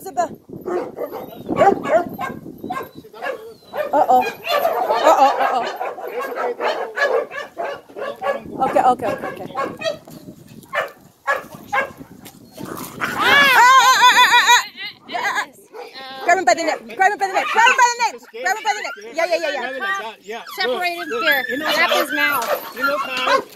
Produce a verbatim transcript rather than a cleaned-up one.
Zaba. Uh-oh. Uh-oh, uh-oh. Okay, okay, okay, okay. Grab him by the neck. Grab him by the neck. Grab him by the neck. Grab him by the neck. Yeah, yeah, yeah, yeah. Yeah. Separate him here. Wrap his mouth. You know, Kyle.